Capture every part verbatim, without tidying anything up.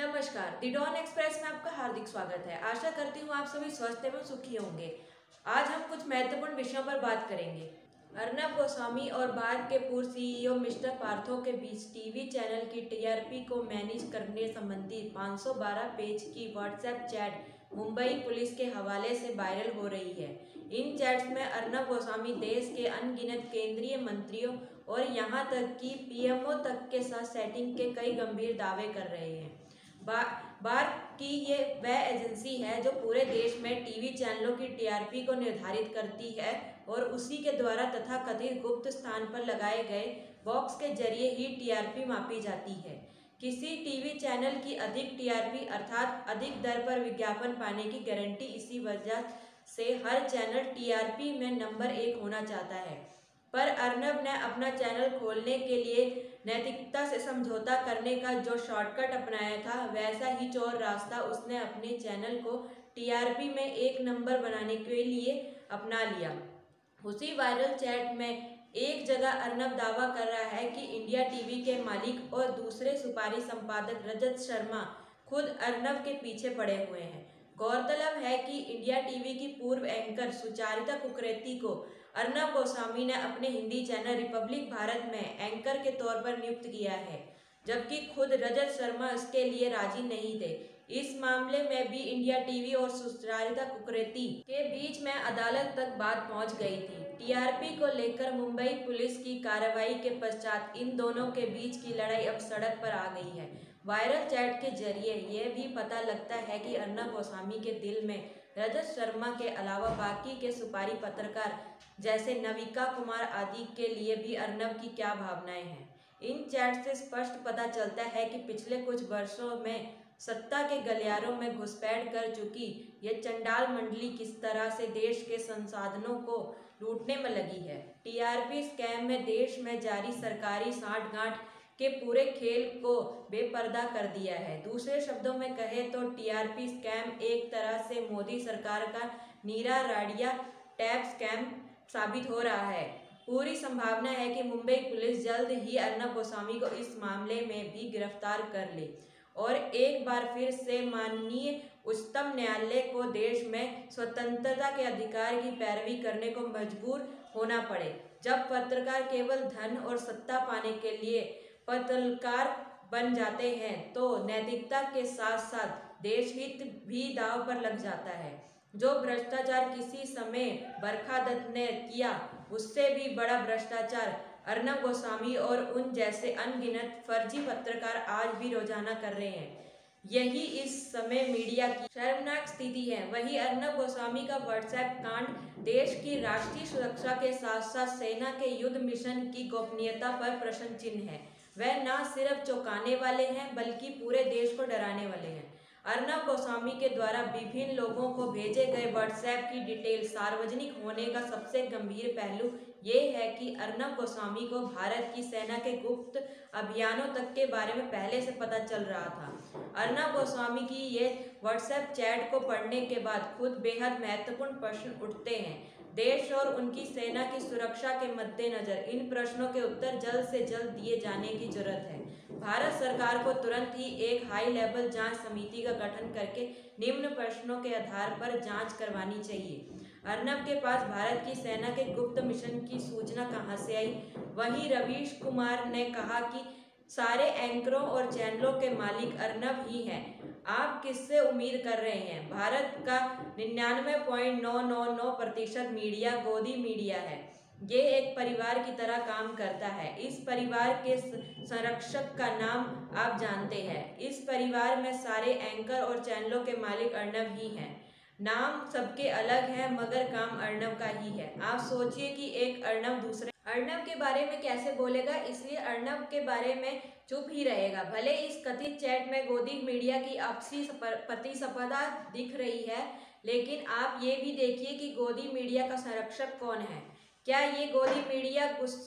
नमस्कार, the dawn express में आपका हार्दिक स्वागत है। आशा करती हूँ आप सभी स्वस्थ एवं सुखी होंगे। आज हम कुछ महत्वपूर्ण विषयों पर बात करेंगे। अर्नब गोस्वामी और भारत के पूर्व सीईओ मिस्टर पार्थो के बीच टीवी चैनल की टीआरपी को मैनेज करने संबंधी पाँच सौ बारह पेज की व्हाट्सएप चैट मुंबई पुलिस के हवाले से वायरल हो रही है। इन चैट्स में अर्नब गोस्वामी देश के अनगिनत केंद्रीय मंत्रियों और यहाँ तक कि पीएमओ तक के साथ सेटिंग के कई गंभीर दावे कर रहे हैं। बा, बार की ये वह एजेंसी है जो पूरे देश में टीवी चैनलों की टीआरपी को निर्धारित करती है और उसी के द्वारा तथाकथित गुप्त स्थान पर लगाए गए बॉक्स के जरिए ही टीआरपी मापी जाती है। किसी टीवी चैनल की अधिक टीआरपी अर्थात अधिक दर पर विज्ञापन पाने की गारंटी इसी वजह से हर चैनल टीआरपी में नंबर एक होना चाहता है। पर अर्नब ने अपना चैनल खोलने के लिए नैतिकता से समझौता करने का जो शॉर्टकट अपनाया था, वैसा ही चोर रास्ता उसने अपने चैनल को टीआरपी में एक नंबर बनाने के लिए अपना लिया। उसी वायरल चैट में एक जगह अर्नब दावा कर रहा है कि इंडिया टीवी के मालिक और दूसरे सुपारी संपादक रजत शर्मा खुद अर्नब के पीछे पड़े हुए हैं। गौरतलब है कि इंडिया टीवी की पूर्व एंकर सुचारिता कुकरेती को अर्नब गोस्वामी ने अपने हिंदी चैनल रिपब्लिक भारत में एंकर के तौर पर नियुक्त किया है, जबकि खुद रजत शर्मा इसके लिए राजी नहीं थे। इस मामले में भी इंडिया टीवी और सुचारिता कुकरेती के बीच में अदालत तक बात पहुंच गई थी। टीआरपी को लेकर मुंबई पुलिस की कार्रवाई के पश्चात इन दोनों के बीच की लड़ाई अब सड़क पर आ गई है। वायरल चैट के जरिए यह भी पता लगता है कि अर्नब गोस्वामी के दिल में रजत शर्मा के अलावा बाकी के सुपारी पत्रकार जैसे नविका कुमार आदि के लिए भी अर्नब की क्या भावनाएं हैं। इन चैट से स्पष्ट पता चलता है कि पिछले कुछ वर्षों में सत्ता के गलियारों में घुसपैठ कर चुकी ये चंडाल मंडली किस तरह से देश के संसाधनों को लूटने में लगी है। टीआरपी स्कैम में देश में जारी सरकारी सांठ-गांठ के पूरे खेल को बेपर्दा कर दिया है। दूसरे शब्दों में कहे तो टीआरपी स्कैम एक तरह से मोदी सरकार का नीरा राडिया टैब स्कैम साबित हो रहा है। पूरी संभावना है कि मुंबई पुलिस जल्द ही अर्नब गोस्वामी को इस मामले में भी गिरफ्तार कर ले और एक बार फिर से माननीय उच्चतम न्यायालय को देश में स्वतंत्रता के अधिकार की पैरवी करने को मजबूर होना पड़े। जब पत्रकार केवल धन और सत्ता पाने के लिए पत्रकार बन जाते हैं तो नैतिकता के साथ साथ देशहित भी दांव पर लग जाता है। जो भ्रष्टाचार किसी समय बरखा दत्त ने किया, उससे भी बड़ा भ्रष्टाचार अर्नब गोस्वामी और उन जैसे अनगिनत फर्जी पत्रकार आज भी रोजाना कर रहे हैं। यही इस समय मीडिया की शर्मनाक स्थिति है। वहीं अर्नब गोस्वामी का व्हाट्सएप कांड देश की राष्ट्रीय सुरक्षा के साथ साथ सेना के युद्ध मिशन की गोपनीयता पर प्रश्न चिन्ह है। वह न सिर्फ चौंकाने वाले हैं बल्कि पूरे देश को डराने वाले हैं। अर्नब गोस्वामी के द्वारा विभिन्न लोगों को भेजे गए व्हाट्सएप की डिटेल सार्वजनिक होने का सबसे गंभीर पहलू ये है कि अर्नब गोस्वामी को भारत की सेना के गुप्त अभियानों तक के बारे में पहले से पता चल रहा था। अर्नब गोस्वामी की ये व्हाट्सएप चैट को पढ़ने के बाद खुद बेहद महत्वपूर्ण प्रश्न उठते हैं। देश और उनकी सेना की सुरक्षा के मद्देनजर इन प्रश्नों के उत्तर जल्द से जल्द दिए जाने की जरूरत है। भारत सरकार को तुरंत ही एक हाई लेवल जांच समिति का गठन करके निम्न प्रश्नों के आधार पर जांच करवानी चाहिए। अर्नब के पास भारत की सेना के गुप्त मिशन की सूचना कहां से आई? वहीं रवीश कुमार ने कहा कि सारे एंकरों और चैनलों के मालिक अर्नब ही हैं। आप किससे उम्मीद कर रहे हैं? भारत का निन्यानवे पॉइंट नौ नौ नौ प्रतिशत मीडिया गोदी मीडिया है। ये एक परिवार की तरह काम करता है। इस परिवार के संरक्षक का नाम आप जानते हैं। इस परिवार में सारे एंकर और चैनलों के मालिक अर्नब ही हैं। नाम सबके अलग है मगर काम अर्नब का ही है। आप सोचिए कि एक अर्नब दूसरे अर्नब के बारे में कैसे बोलेगा, इसलिए अर्नब के बारे में चुप ही रहेगा। भले इस कथित चैट में गोदी मीडिया की आपसी प्रतिस्पर्धा दिख रही है, लेकिन आप ये भी देखिए कि गोदी मीडिया का संरक्षक कौन है। क्या ये गोदी मीडिया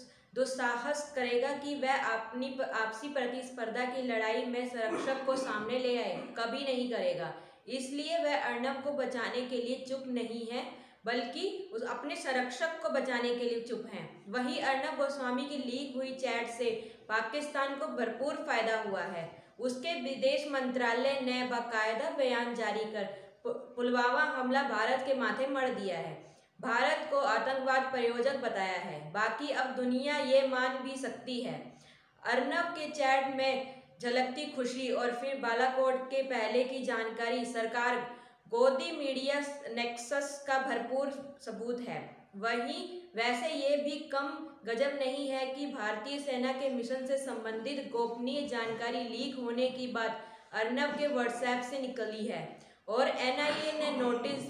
दुस्साहस करेगा कि वह अपनी आपसी प्रतिस्पर्धा की लड़ाई में संरक्षक को सामने ले आए? कभी नहीं करेगा। इसलिए वह अर्नब को बचाने के लिए चुप नहीं है बल्कि उस अपने संरक्षक को बचाने के लिए चुप हैं। वहीं अर्नब गोस्वामी की लीक हुई चैट से पाकिस्तान को भरपूर फायदा हुआ है। उसके विदेश मंत्रालय ने बाकायदा बयान जारी कर पुलवामा हमला भारत के माथे मढ़ दिया है, भारत को आतंकवाद प्रायोजक बताया है। बाकी अब दुनिया ये मान भी सकती है। अर्नब के चैट में झलकती खुशी और फिर बालाकोट के पहले की जानकारी सरकार गोदी मीडिया नेक्सस का भरपूर सबूत है। वहीं वैसे ये भी कम गजब नहीं है कि भारतीय सेना के मिशन से संबंधित गोपनीय जानकारी लीक होने की बात अर्नब के व्हाट्सएप से निकली है और एन आई ए ने नोटिस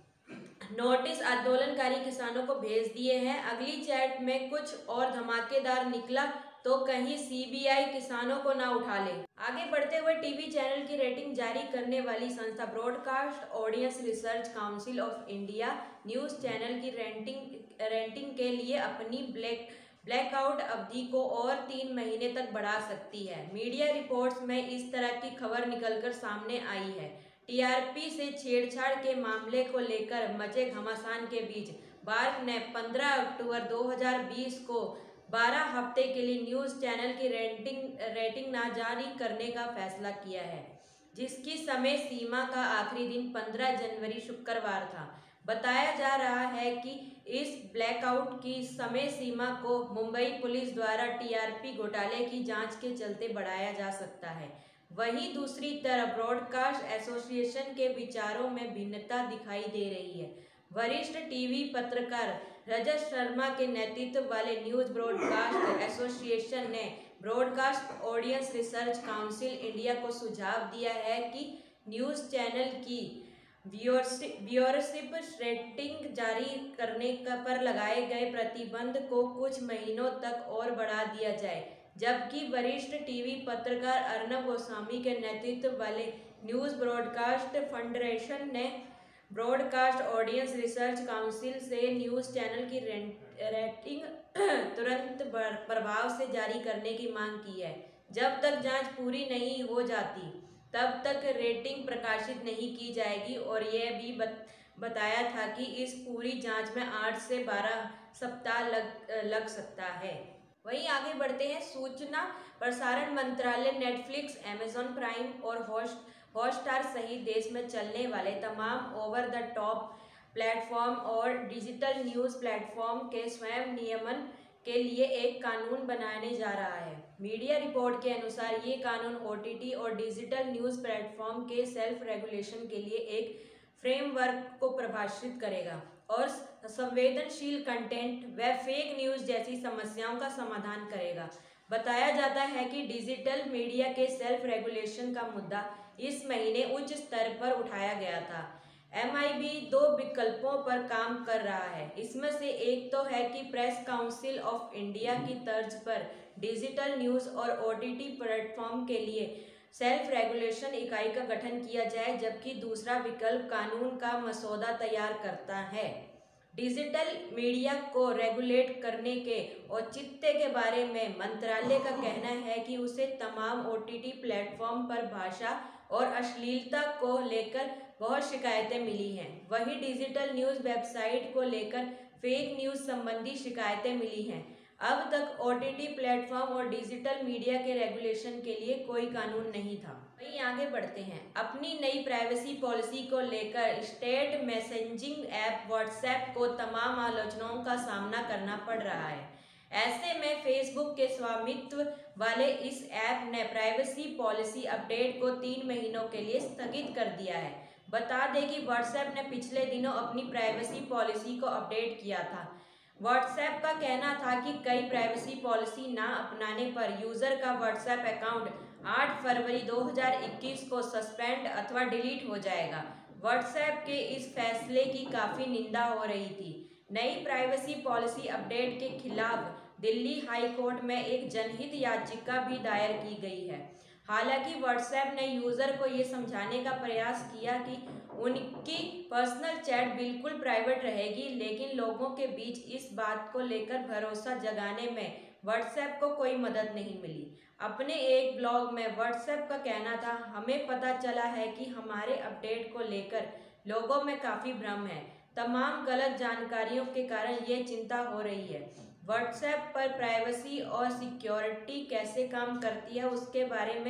नोटिस आंदोलनकारी किसानों को भेज दिए हैं। अगली चैट में कुछ और धमाकेदार निकला तो कहीं सी बी आई किसानों को ना उठा ले। आगे बढ़ते हुए टीवी चैनल की रेटिंग जारी करने वाली संस्था broadcast audience research council of India news channel की रेटिंग रेटिंग के लिए अपनी ब्लैक ब्लैकआउट अवधि को और तीन महीने तक बढ़ा सकती है। मीडिया रिपोर्ट्स में इस तरह की खबर निकलकर सामने आई है। टी आर पी से छेड़छाड़ के मामले को लेकर मचे घमासान के बीच बार्क ने पंद्रह अक्टूबर दो हज़ार बीस को बारह हफ्ते के लिए न्यूज़ चैनल की रेटिंग रेटिंग ना जारी करने का फैसला किया है, जिसकी समय सीमा का आखिरी दिन पंद्रह जनवरी शुक्रवार था। बताया जा रहा है कि इस ब्लैकआउट की समय सीमा को मुंबई पुलिस द्वारा टी आर पी घोटाले की जांच के चलते बढ़ाया जा सकता है। वहीं दूसरी तरफ ब्रॉडकास्ट एसोसिएशन के विचारों में भिन्नता दिखाई दे रही है। वरिष्ठ टीवी पत्रकार रजत शर्मा के नेतृत्व वाले न्यूज़ ब्रॉडकास्ट एसोसिएशन ने broadcast audience research council India को सुझाव दिया है कि न्यूज़ चैनल की व्यूअरशिप रेटिंग जारी करने पर लगाए गए प्रतिबंध को कुछ महीनों तक और बढ़ा दिया जाए, जबकि वरिष्ठ टीवी पत्रकार अर्नब गोस्वामी के नेतृत्व वाले न्यूज़ ब्रॉडकास्ट फेडरेशन ने ब्रॉडकास्ट ऑडियंस रिसर्च काउंसिल से न्यूज़ चैनल की रेटिंग तुरंत प्रभाव से जारी करने की मांग की है। जब तक जांच पूरी नहीं हो जाती तब तक रेटिंग प्रकाशित नहीं की जाएगी और यह भी बत, बताया था कि इस पूरी जांच में आठ से बारह सप्ताह लग लग सकता है। वहीं आगे बढ़ते हैं। सूचना प्रसारण मंत्रालय नेटफ्लिक्स, अमेजॉन प्राइम और हॉस्ट हॉटस्टार सहित देश में चलने वाले तमाम ओवर द टॉप प्लेटफॉर्म और डिजिटल न्यूज़ प्लेटफॉर्म के स्वयं नियमन के लिए एक कानून बनाने जा रहा है। मीडिया रिपोर्ट के अनुसार ये कानून ओ टी टी और डिजिटल न्यूज़ प्लेटफॉर्म के सेल्फ रेगुलेशन के लिए एक फ्रेमवर्क को परिभाषित करेगा और संवेदनशील कंटेंट व फेक न्यूज़ जैसी समस्याओं का समाधान करेगा। बताया जाता है कि डिजिटल मीडिया के सेल्फ रेगुलेशन का मुद्दा इस महीने उच्च स्तर पर उठाया गया था। एम आई बी दो विकल्पों पर काम कर रहा है। इसमें से एक तो है कि प्रेस काउंसिल ऑफ इंडिया की तर्ज पर डिजिटल न्यूज़ और ओ टी टी प्लेटफॉर्म के लिए सेल्फ रेगुलेशन इकाई का गठन किया जाए, जबकि दूसरा विकल्प कानून का मसौदा तैयार करता है। डिजिटल मीडिया को रेगुलेट करने के औचित्य के बारे में मंत्रालय का कहना है कि उसे तमाम ओ टी टी प्लेटफॉर्म पर भाषा और अश्लीलता को लेकर बहुत शिकायतें मिली हैं। वहीं डिजिटल न्यूज़ वेबसाइट को लेकर फेक न्यूज़ संबंधी शिकायतें मिली हैं। अब तक ओ टी टी प्लेटफॉर्म और डिजिटल मीडिया के रेगुलेशन के लिए कोई कानून नहीं था। वहीं आगे बढ़ते हैं। अपनी नई प्राइवेसी पॉलिसी को लेकर स्टेट मैसेजिंग ऐप व्हाट्सएप को तमाम आलोचनाओं का सामना करना पड़ रहा है। ऐसे में फेसबुक के स्वामित्व वाले इस ऐप ने प्राइवेसी पॉलिसी अपडेट को तीन महीनों के लिए स्थगित कर दिया है। बता दें कि व्हाट्सएप ने पिछले दिनों अपनी प्राइवेसी पॉलिसी को अपडेट किया था। व्हाट्सएप का कहना था कि कई प्राइवेसी पॉलिसी ना अपनाने पर यूज़र का व्हाट्सएप अकाउंट आठ फरवरी दो हज़ार इक्कीस को सस्पेंड अथवा डिलीट हो जाएगा। व्हाट्सएप के इस फैसले की काफ़ी निंदा हो रही थी। नई प्राइवेसी पॉलिसी अपडेट के खिलाफ दिल्ली हाई कोर्ट में एक जनहित याचिका भी दायर की गई है। हालांकि व्हाट्सएप ने यूज़र को ये समझाने का प्रयास किया कि उनकी पर्सनल चैट बिल्कुल प्राइवेट रहेगी, लेकिन लोगों के बीच इस बात को लेकर भरोसा जगाने में व्हाट्सएप को कोई मदद नहीं मिली। अपने एक ब्लॉग में व्हाट्सएप का कहना था, हमें पता चला है कि हमारे अपडेट को लेकर लोगों में काफ़ी भ्रम है। तमाम गलत जानकारियों के कारण ये चिंता हो रही है। व्हाट्सएप पर प्राइवेसी और सिक्योरिटी कैसे काम करती है उसके बारे में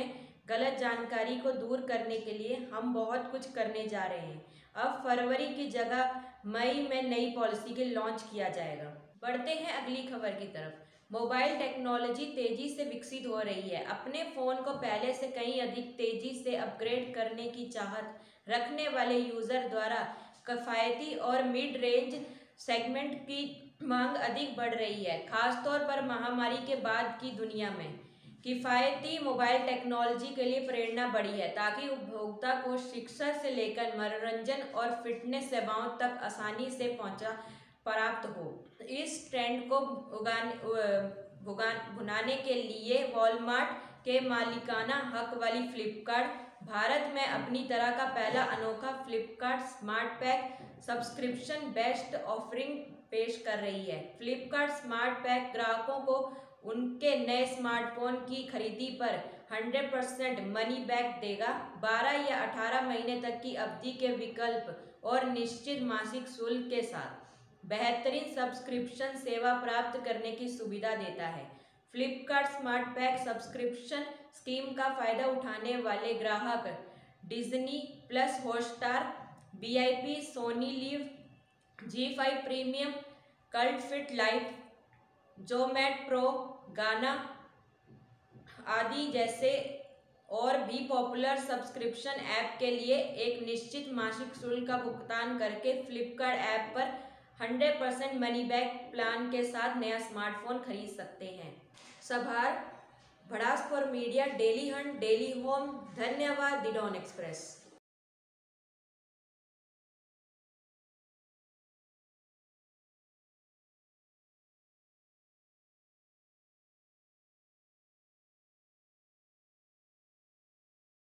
गलत जानकारी को दूर करने के लिए हम बहुत कुछ करने जा रहे हैं। अब फरवरी की जगह मई में नई पॉलिसी के लॉन्च किया जाएगा। बढ़ते हैं अगली खबर की तरफ। मोबाइल टेक्नोलॉजी तेजी से विकसित हो रही है। अपने फ़ोन को पहले से कहीं अधिक तेजी से अपग्रेड करने की चाहत रखने वाले यूज़र द्वारा किफ़ायती और मिड रेंज सेगमेंट की मांग अधिक बढ़ रही है, खासतौर पर महामारी के बाद की दुनिया में। किफ़ायती मोबाइल टेक्नोलॉजी के लिए प्रेरणा बढ़ी है ताकि उपभोक्ता को शिक्षा से लेकर मनोरंजन और फिटनेस सेवाओं तक आसानी से पहुंचा प्राप्त हो। इस ट्रेंड को उगाने भुगान भुनाने के लिए वॉलमार्ट के मालिकाना हक वाली फ्लिपकार्ट भारत में अपनी तरह का पहला अनोखा Flipkart smart pack subscription based offering पेश कर रही है। फ्लिपकार्ट स्मार्ट पैक ग्राहकों को उनके नए स्मार्टफोन की खरीदी पर सौ परसेंट मनी बैक देगा। बारह या अठारह महीने तक की अवधि के विकल्प और निश्चित मासिक शुल्क के साथ बेहतरीन सब्सक्रिप्शन सेवा प्राप्त करने की सुविधा देता है। Flipkart smart pack subscription scheme का फ़ायदा उठाने वाले ग्राहक Disney plus, Hotstar, V I P, Sony Liv, Zee five premium, cult fit live, Zomato pro, Gaana आदि जैसे और भी पॉपुलर सब्सक्रिप्शन ऐप के लिए एक निश्चित मासिक शुल्क का भुगतान करके फ्लिपकार्ट ऐप पर सौ परसेंट मनी बैक प्लान के साथ नया स्मार्टफोन खरीद सकते हैं। सभार, Bhadas for media, daily hunt, daily home. धन्यवाद। The dawn express.